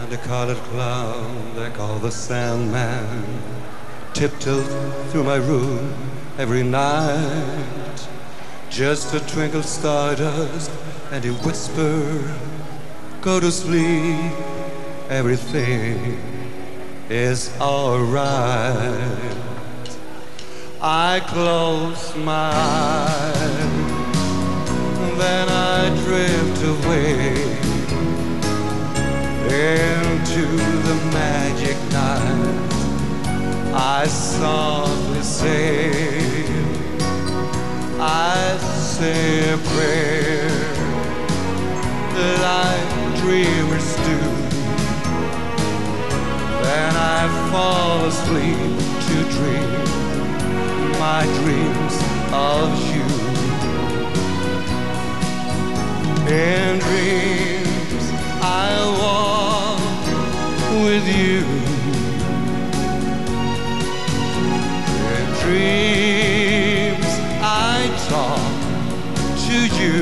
And a colored clown they call the Sandman tiptoed through my room every night, just a twinkle stardust, and he whispered, go to sleep, everything is alright. I close my eyes, then I drift away into the magic night. I softly say, I say a prayer like dreamers do. Then I fall asleep to dream my dreams of you. In dreams I walk with you. In dreams I talk to you.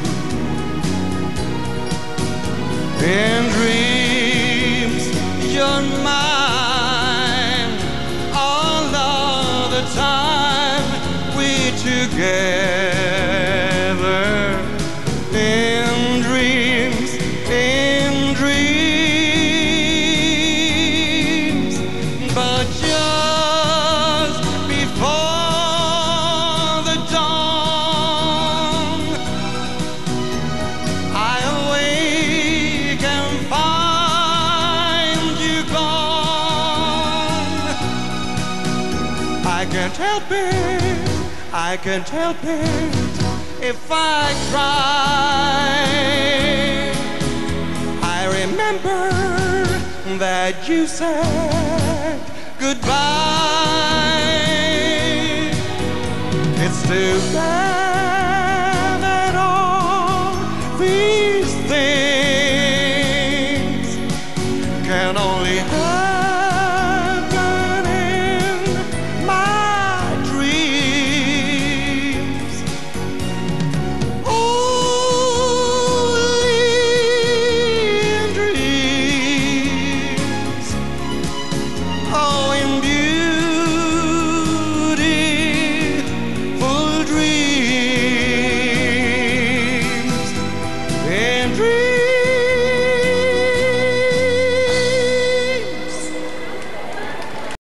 In dreams you're mine all of the time we together. In dreams, but just before the dawn, I awake and find you gone. I can't help it, I can't help it if I try. I remember that you said goodbye. It's too bad that all these things